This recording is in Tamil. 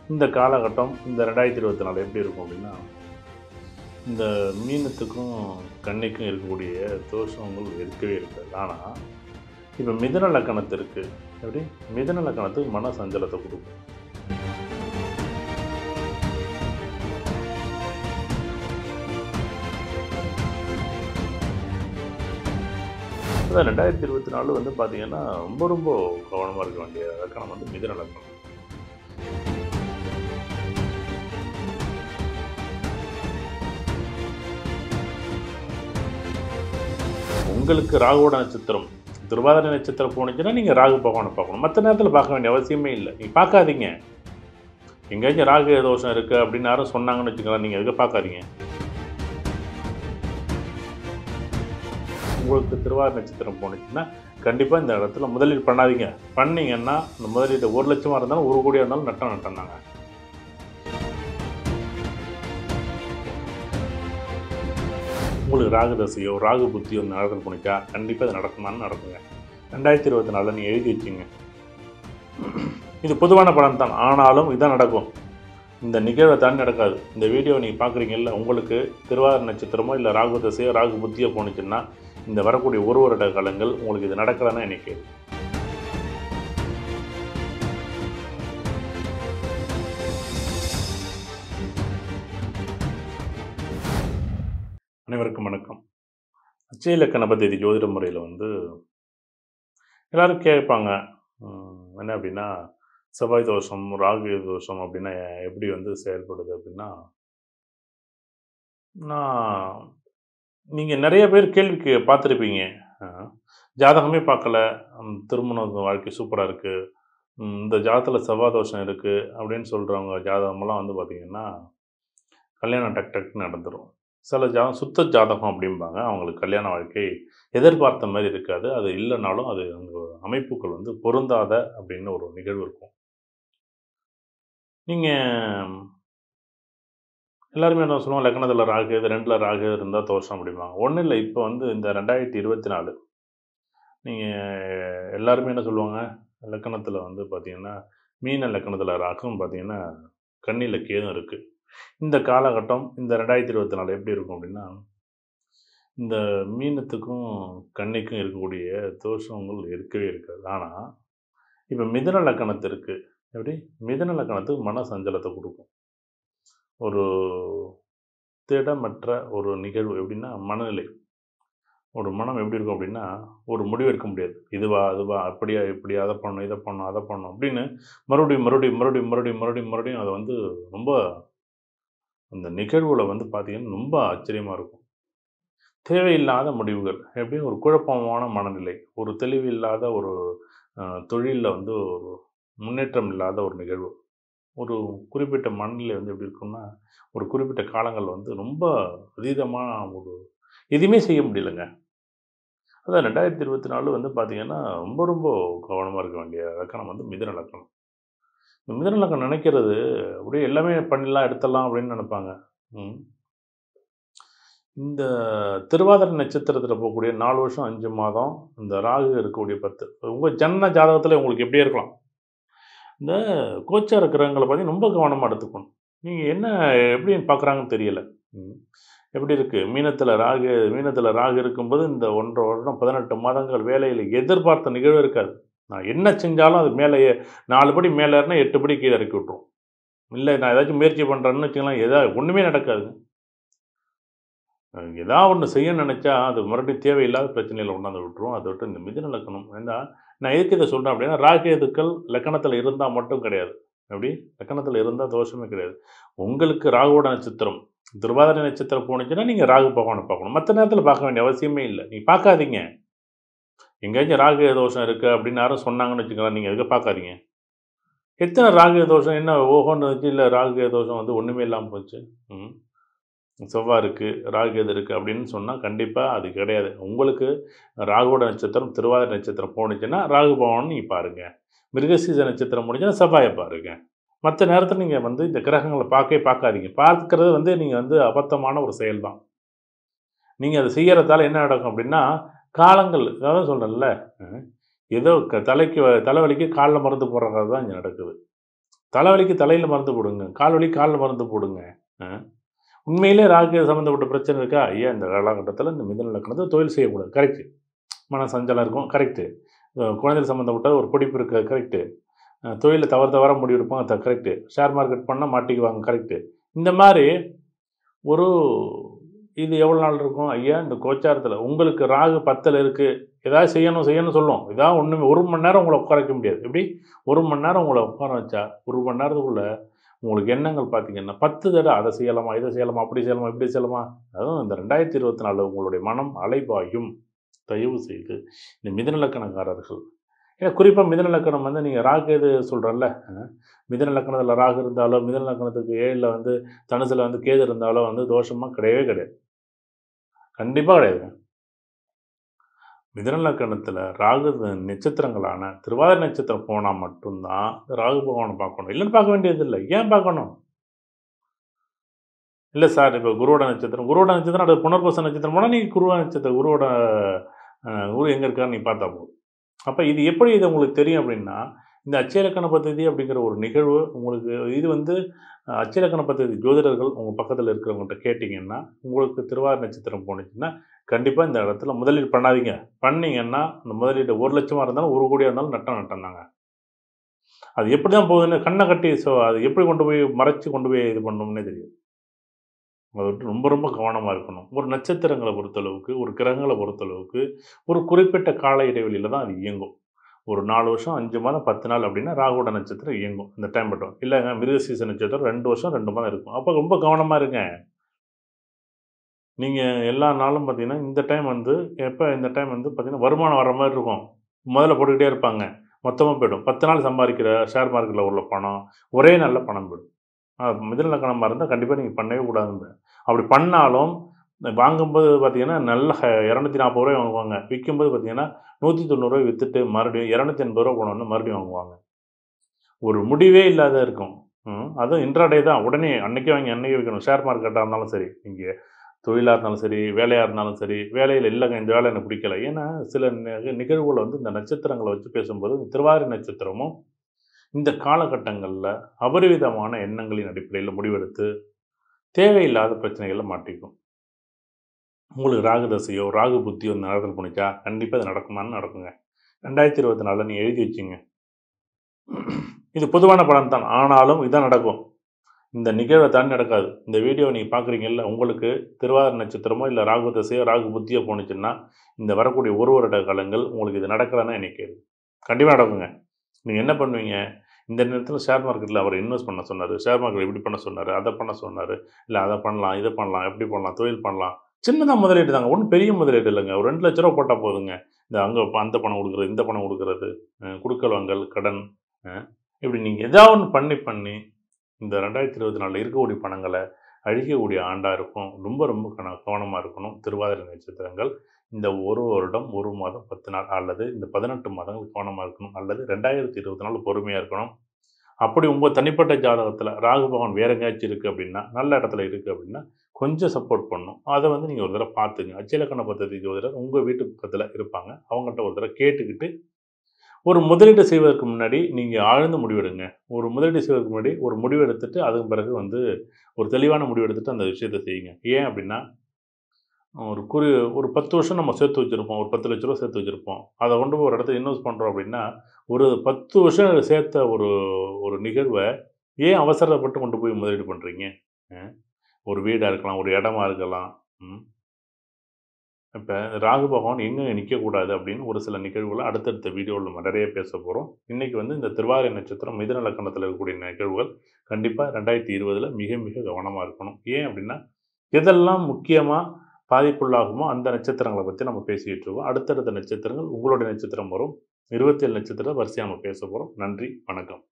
இந்த காலகட்டம் இந்த 2024 எப்படி இருக்கும் அப்படின்னா, இந்த மீனத்துக்கும், கன்னிக்கும் இருக்கக்கூடிய தோஷங்கள் இருக்கவே இருக்காது. ஆனா, இப்ப மிதுன லக்னத்திற்கு எப்படி? மிதுன லக்னத்துக்கு மன சஞ்சலத்த குடுக்கும். அதான் 2024 வந்து பார்த்தீங்கன்னா, ரொம்ப ரொம்ப கவனமா இருக்க வேண்டிய லக்கணம் வந்து மிதுன லக்னம். உங்களுக்கு ராகுவோட நட்சத்திரம், திருவாதிரை நட்சத்திரம் போனுச்சுன்னா, நீங்க ராகு பகவான பார்க்கணும். மத்த நேரத்தில பார்க்க வேண்டிய அவசியமே இல்ல. நீங்க பார்க்காதீங்க. எங்கேயாச்சும் ராகு தோஷம் இருக்கு அப்படின்னு யாரும் சொன்னாங்கன்னு வச்சுக்கோங்களேன், நீங்க எதுக்கும் பார்க்காதீங்க. உங்களுக்கு திருவாதிரை நட்சத்திரம் போனுச்சுன்னா, கண்டிப்பா இந்த இடத்துல முதலீடு பண்ணாதீங்க. பண்ணீங்கன்னா, அந்த முதலீடு 1,00,000 இருந்தாலும், 1,00,00,000 இருந்தாலும் நட்டம் தாங்க. உங்களுக்கு ராகு தசையோ, ராகு புத்தியோ நடக்குது போனுச்சா, கண்டிப்பா இது நடக்குமான்னு நடக்குங்க. 2024 நீங்க எழுதி வச்சுங்க. இது பொதுவான பலன் தான். ஆனாலும் இதான் நடக்கும். இந்த நிகழ்வை தாண்டி நடக்காது. இந்த வீடியோ நீங்க பார்க்குறீங்கல்ல, உங்களுக்கு திருவாதிரை நட்சத்திரமோ, இல்ல ராகு தசையோ, ராகு புத்தியோ போனுச்சுன்னா, இந்த வரக்கூடிய 1 வருட காலங்கள் உங்களுக்கு இது நடக்கலன்னா என்ன கேள்வி? அனைவருக்கும் வணக்கம். அட்சய இலக்கண பத்தி ஜோதிட முறையில வந்து எல்லாரும் கேட்பாங்க. என்ன அப்படின்னா, செவ்வாய் தோஷம், ராகு தோஷம் அப்படின்னா எப்படி வந்து செயல்படுது அப்படின்னா, நான் நீங்க நெறைய பேர் கேள்வி பார்த்துருப்பீங்க. அ ஜாதகமே பார்க்கல, திருமண வாழ்க்கை சூப்பரா இருக்கு. இந்த ஜாதகத்தில செவ்வாய் தோஷம் இருக்கு அப்படின்னு சொல்றவங்க ஜாதகமெல்லாம் வந்து பார்த்தீங்கன்னா, கல்யாணம் டக் டக்ன்னு நடந்துரும். சில சுத்த ஜாதகம் அப்படிம்பாங்க. அவங்களுக்கு கல்யாண வாழ்க்கை எதிர்பார்த்த மாரி இருக்காது. அது இல்லனாலும் அது அவங்க அமைப்புகள் வந்து பொருந்தாத அப்படின்னு ஒரு நிகழ்வு இருக்கும். நீங்க எல்லாருமே என்ன சொல்லுவோம், லக்னத்தில ராகு, இது 2ல ராகு இருந்தா தோஷம் அப்படிம்பாங்க. ஒண்ணும் இல்ல. இப்ப வந்து இந்த 2024 நீங்க எல்லாருமே என்ன சொல்லுவாங்க, லக்கணத்தில வந்து பார்த்தீங்கன்னா, மீன லக்கணத்தில ராகும் பார்த்தீங்கன்னா, கன்னியில கேதும் இருக்கு. இந்த காலகட்டம் இந்த 2024 எப்படி இருக்கும் அப்படின்னா, இந்த மீனத்துக்கும், கன்னிக்கும் இருக்கக்கூடிய தோஷங்கள் இருக்கவே இருக்காது. ஆனா, இப்ப மிதுன லக்கணத்திற்கு எப்படி? மிதுன லக்கணத்துக்கு மன சஞ்சலத்த குடுக்கும். ஒரு திடமற்ற ஒரு நிகழ்வு எப்படின்னா, மனநிலை. ஒரு மனம் எப்படி இருக்கும் அப்படின்னா, ஒரு முடிவு எடுக்க முடியாது. இதுவா? அதுவா? அப்படியா? இப்படியா? அத பண்ணணும், இத பண்ணணும், அத பண்ணணும் அப்படின்னு மறுபடியும், மறுபடியும், மறுபடியும், மறுபடியும், மறுபடியும், மறுபடியும் அத வந்து ரொம்ப அந்த நிகழ்வுல வந்து பார்த்தீங்கன்னா, ரொம்ப ஆச்சரியமா இருக்கும். தேவையில்லாத முடிவுகள். எப்படி ஒரு குழப்பமான மனநிலை. ஒரு தெளிவில்லாத ஒரு அ தொழில்ல வந்து ஒரு முன்னேற்றம் இல்லாத ஒரு நிகழ்வு. ஒரு குறிப்பிட்ட மனநிலை வந்து எப்படி இருக்கும்னா, ஒரு குறிப்பிட்ட காலங்கள்ல வந்து ரொம்ப அதீதமா ஒரு எதுவுமே செய்ய முடியலங்க. அதான் 2024 வந்து பார்த்தீங்கன்னா, ரொம்ப ரொம்ப கவனமா இருக்க வேண்டிய லக்கணம் வந்து மிதுன லக்கணம். இந்த மிதுன லக்கணம் நினைக்கிறது, அப்படியே எல்லாமே பண்ணிடலாம், எடுத்துடலாம் அப்படின்னு நினைப்பாங்க. ம். இந்த திருவாதிரை நட்சத்திரத்தில போகக்கூடிய 4 வருஷம் 5 மாதம், இந்த ராகு இருக்கக்கூடிய 10 உங்க ஜனன ஜாதகத்தில உங்களுக்கு எப்படியே இருக்கலாம். இந்த கோச்சார கிரகங்கள பார்த்தீங்கன்னா, ரொம்ப கவனமா எடுத்துக்கணும். நீங்க என்ன எப்படி பார்க்குறாங்கன்னு தெரியல. ம். எப்படி இருக்கு? மீனத்தில ராகு இருக்கும்போது, இந்த 1 1/2 வருடம் 18 மாதங்கள் வேலையில எதிர்பார்த்த நிகழ்வு இருக்காது. நான் என்ன செஞ்சாலும் அது மேல 4 படி மேல ஏறுனா 8 படி கீழ இறக்கி விட்டுரும். இல்ல நான் ஏதாச்சும் முயற்சி பண்றேன்னு வச்சுக்கங்களேன், ஒண்ணுமே நடக்காதுங்க. ஏதாவது ஒண்ணு செய்யணும்னு நெனச்சா, அது மறுபடியும் தேவையில்லாத பிரச்சனையில கொண்டாந்து விட்டுரும். அத விட்டு இந்த மிதுன லக்னம் ஏன்னா, நான் எதுக்கு இத சொல்றேன் அப்டின்னா, ராகு, கேதுக்கள் லக்னத்தில இருந்தா மட்டும் கிடையாது. எப்டி? லக்னத்தில இருந்தா தோஷமே கிடையாது. உங்களுக்கு ராகுவோட நட்சத்திரம், திருவாதிரை நட்சத்திரம் போனுச்சுன்னா, நீங்க ராகு பகவான பார்க்கணும். மத்த நேரத்தில பார்க்க வேண்டிய அவசியமே இல்ல. நீங்க பார்க்காதீங்க. எங்கேயாச்சும் ராகு தோஷம் இருக்கு அப்டின்னு யாரும் சொன்னாங்கன்னு வச்சுக்கோங்களேன், நீங்க எதுக்கும் பார்க்காதீங்க. எத்தன ராகு தோஷம் என்ன ஓஹோன்னு இருந்துச்சு, இல்ல ராகு தோஷம் வந்து ஒண்ணுமே இல்லாம போச்சு. ம். செவ்வா இருக்கு, ராகு கேது இருக்கு அப்படின்னு சொன்னா, கண்டிப்பா அது கிடையாது. உங்களுக்கு ராகுவோட நட்சத்திரம், திருவாதிரை நட்சத்திரம் போனுச்சுன்னா, ராகு பகவான நீங்க பாருங்க. மிருகசீரிஷ நட்சத்திரம் முடிஞ்சுன்னா, செவ்வாய பாருங்க. மத்த நேரத்தில நீங்க வந்து இந்த கிரகங்கள பார்க்கவே பார்க்காதீங்க. பார்க்கிறது வந்து நீங்க வந்து அபத்தமான ஒரு செயல் தான். நீங்க அத செய்யறதால என்ன நடக்கும் அப்படின்னா, காலங்கள் அதான் சொல்றேன்ல, அ ஏதோ தலைவலிக்கு கால்ல மருந்து போடுற கதை தான் இங்க நடக்குது. தலைவலிக்கு தலையில் மருந்து போடுங்க, கால் வலி காலில் மருந்து போடுங்க. அ உண்மையிலே ராகு சம்மந்தப்பட்ட பிரச்சனை இருக்கா? ஐயா இந்த காலகட்டத்தில இந்த மிதுன லக்னத்தில தொழில் செய்யக்கூடாது. கரெக்ட்டு. மன சஞ்சலம் இருக்கும். கரெக்ட்டு. குழந்தைகள் சம்மந்தப்பட்ட ஒரு பிடிப்பு இருக்கு. கரெக்ட்டு. தொழில்ல தவறா முடிவு எடுப்பாங்க. கரெக்ட்டு. ஷேர் மார்க்கெட் பண்ணா மாட்டிக்குவாங்க. கரெக்ட்டு. இந்த மாரி ஒரு இது எவ்வளோ நாள் இருக்கும்? ஐயா இந்த கோச்சாரத்தில உங்களுக்கு ராகு 10ல இருக்கு. ஏதாவது செய்யணும்னு சொல்லும். ஏதாவது ஒண்ணுமே 1 மணி நேரம் உங்கள உட்கார வைக்க முடியாது. எப்படி? 1 மணி நேரம் உங்கள உட்கார வச்சா, 1 மணி நேரத்துக்குள்ள உங்களுக்கு எண்ணங்கள் பார்த்தீங்கன்னா, 10 தடவ அத செய்யலாமா, இத செய்யலாமா, அப்படி செய்யலாமா, இப்படி செய்யலாமா? அதுவும் இந்த 2024 உங்களுடைய மனம் அலைபாயும். தயவு செய்து இந்த மிதுன லக்கணக்காரர்கள் ஏன்னா குறிப்பா மிதுன லக்கணம் வந்து நீங்க ராகு கேது சொல்றேன்ல, மிதுன லக்கணத்தில ராகு இருந்தாலோ, மிதுன லக்கணத்துக்கு 7ல வந்து தனுசுல வந்து கேது இருந்தாலோ வந்து தோஷமா கிடையவே கிடையாது. கண்டிப்பா கிடையாதுங்க. மிதுன லக்கணத்தில ராகு நட்சத்திரங்களான திருவாதிரை நட்சத்திரம் போனா மட்டும் தான் ராகு பகவான பார்க்கணும். இல்லன்னு பார்க்க வேண்டியதில்ல. ஏன் பார்க்கணும்? இல்ல சார் இப்ப குருவோட நட்சத்திரம் அது புனர்பூச நட்சத்திரம் போனா நீங்க குருவோட குரு எங்க இருக்காருன்னு நீங்க பார்த்தா போதும். அப்ப இது எப்படி இது உங்களுக்கு தெரியும் அப்படின்னா, இந்த அட்சயலக்கண பத்ததி அப்படிங்கிற ஒரு நிகழ்வு உங்களுக்கு இது வந்து அட்சயலக்கண பத்ததி ஜோதிடர்கள் உங்க பக்கத்துல இருக்கிறவங்ககிட்ட கேட்டீங்கன்னா, உங்களுக்கு திருவாதிரை நட்சத்திரம் போனுச்சுன்னா, கண்டிப்பா இந்த இடத்துல முதலீடு பண்ணாதீங்க. பண்ணீங்கன்னா, அந்த முதலீடு 1,00,000 இருந்தாலும், 1,00,00,000 இருந்தாலும் நட்டம் தாங்க. அது எப்படி தான் போகுதுன்னு கண்ண கட்டி அது எப்படி கொண்டு போய் மறைச்சு கொண்டு போய் இது பண்ணணும்னே தெரியாது. அத விட்டு ரொம்ப ரொம்ப கவனமா இருக்கணும். ஒரு நட்சத்திரங்கள பொறுத்தளவுக்கு, ஒரு கிரகங்கள பொறுத்தளவுக்கு, ஒரு குறிப்பிட்ட கால இடைவெளியில தான் அது இயங்கும். ஒரு 4 வருஷம், 5 மாதம், 10 நாள் அப்டின்னா ராகுவோட நட்சத்திரம் இயங்கும். இந்த டைம் மட்டும். இல்லங்க மிருகசீரிஷ நட்சத்திரம் 2 வருஷம், 2 மாதம் இருக்கும். அப்ப ரொம்ப கவனமா இருங்க. நீங்க எல்லா நாளும் பார்த்தீங்கன்னா, இந்த டைம் வந்து இந்த டைம் வந்து பார்த்தீங்கன்னா, வருமானம் வர்ற மாரி இருக்கும். முதல்ல போட்டுக்கிட்டே இருப்பாங்க. மொத்தமா போயிடும். 10 நாள் சம்பாரிக்கிற ஷேர் மார்க்கெட்ல உள்ள பணம், ஒரே நாள்ல பணம் போயிடும். மிதுன லக்னமா இருந்தா கண்டிப்பா நீங்க பண்ணவே கூடாதும்பேன். அப்படி பண்ணாலும் வாங்கும்போது பார்த்தீங்கன்னா, நல்ல ரூ. 240 வாங்குவாங்க. விக்கும்போது பார்த்தீங்கன்னா, ரூ. 190 வித்துட்டு மறுபடியும் ரூ. 280 போனோனே மறுபடியும் வாங்குவாங்க. ஒரு முடிவே இல்லாத இருக்கும். அதுவும் இன்ட்ராடே தான். உடனே அன்னைக்கே வாங்கி அன்னைக்கே விக்கணும். ஷேர் மார்க்கெட்டா இருந்தாலும் சரி, நீங்க தொழிலா இருந்தாலும் சரி, வேலையா இருந்தாலும் சரி, வேலையில இல்லங்க இந்த வேலை எனக்கு பிடிக்கல. ஏன்னா, சில நிகழ்வுகள வந்து இந்த நட்சத்திரங்கள வச்சு பேசும்போது, இந்த திருவாதிரை நட்சத்திரமும் இந்த காலகட்டங்கள்ல அபரிவிதமான எண்ணங்களின் அடிப்படையில முடிவெடுத்து, தேவையில்லாத பிரச்சனைகள்ல மாட்டிக்கும். உங்களுக்கு ராகு தசையோ, ராகு புத்தியோ இந்த நேரத்தில போணுச்சா, கண்டிப்பா இது நடக்குமான்னு நடக்குங்க. 2024ல நீங்க எழுதி வச்சுங்க. இது பொதுவான பலன் தான். ஆனாலும் இதான் நடக்கும். இந்த நிகழ்வ தாண்டி நடக்காது. இந்த வீடியோவ நீங்க பார்க்குறீங்கல்ல, உங்களுக்கு திருவாதிரை நட்சத்திரமோ, இல்ல ராகு தசையோ, ராகு புத்தியோ போணுச்சுன்னா, இந்த வரக்கூடிய 1 வருட காலங்கள் உங்களுக்கு இது நடக்கலன்னா என்னைய கேளுங்க. கண்டிப்பா நடக்குங்க. நீங்க என்ன பண்ணுவீங்க? இந்த நேரத்தில ஷேர் மார்க்கெட்ல அவரு இன்வெஸ்ட் பண்ண சொன்னாரு. ஷேர் மார்க்கெட் இப்படி பண்ண சொன்னாரு. அத பண்ண சொன்னாரு. இல்ல அத பண்ணலாம், இத பண்ணலாம், எப்படி பண்ணலாம், தொழில் பண்ணலாம். சின்னதா முதலீடு தாங்க. ஒண்ணும் பெரிய முதலீடு இல்லங்க. ஒரு ரூ. 2,00,000 போட்டா போதுங்க. இந்த அந்த பணம் குடுக்குறது, இந்த பணம் குடுக்குறது, குடுக்கல் வாங்கல், கடன் அ இப்படி நீங்க ஏதாவது ஒண்ணு பண்ணி இந்த 2024ல இருக்கக்கூடிய பணங்கள அழிக்கக்கூடிய ஆண்டா இருக்கும். ரொம்ப ரொம்ப கவனமா இருக்கணும். திருவாதிரை நட்சத்திரங்கள். இந்த 1 வருடம், 1 மாதம், 10 நாள் அல்லது இந்த 18 மாதங்கள் கவனமா இருக்கணும். அல்லது 2024 பொறுமையா இருக்கணும். அப்படி உங்க தனிப்பட்ட ஜாதகத்தில ராகு பகவான் வேற எங்கேயாச்சும் இருக்கு அப்படின்னா, நல்ல இடத்துல இருக்கு அப்படின்னா, கொஞ்சம் சப்போர்ட் பண்ணும். அத வந்து நீங்க ஒரு தடவ பார்த்துங்க. அட்சயலக்கண பத்ததி ஜோதிடர் உங்க வீட்டு பக்கத்தில இருப்பாங்க. அவங்கள்ட்ட ஒரு தடவ கேட்டுக்கிட்டு ஒரு முதலீடு செய்வதற்கு முன்னாடி நீங்க ஆழ்ந்த முடிவெடுங்க. ஒரு முதலீடு செய்வதற்கு முன்னாடி ஒரு முடிவு எடுத்துட்டு, அதுக்கு பிறகு வந்து ஒரு தெளிவான முடிவு எடுத்துட்டு அந்த விஷயத்த செய்யுங்க. ஏன் அப்டின்னா, ஒரு குறி ஒரு 10 வருஷம் நம்ம சேர்த்து வச்சிருப்போம். ஒரு ரூ. 10,00,000 சேர்த்து வச்சிருப்போம். அத கொண்டு போய் ஒரு இடத்துல இன்வெஸ்ட் பண்றோம் அப்டின்னா, ஒரு 10 வருஷம் சேர்த்த ஒரு ஒரு நிகழ்வ ஏன் அவசரப்பட்டு கொண்டு போய் முதலீடு பண்றீங்க? அ ஒரு வீடா இருக்கலாம், ஒரு இடமா இருக்கலாம். ம். இப்ப ராகு பகவான் எங்க நிக்கக்கூடாது அப்படின்னு ஒரு சில நிகழ்வுகள அடுத்தடுத்த வீடியோல நம்ம நெறைய பேசப் போறோம். இன்னைக்கு வந்து இந்த திருவாதிரை நட்சத்திரம் மிதுன லக்னத்தில இருக்கக்கூடிய நிகழ்வுகள் கண்டிப்பா 2020ல மிக மிக கவனமா இருக்கணும். ஏன் அப்படின்னா, எதெல்லாம் முக்கியமா பாதிப்புள்ளாகுமோ அந்த நட்சத்திரங்கள பத்தி நம்ம பேசிட்டு இருக்கோம். அடுத்தடுத்த நட்சத்திரங்கள் உங்களுடைய நட்சத்திரம் வரும். 27 நட்சத்திரம் வரிசையா நம்ம பேசப் போறோம். நன்றி, வணக்கம்.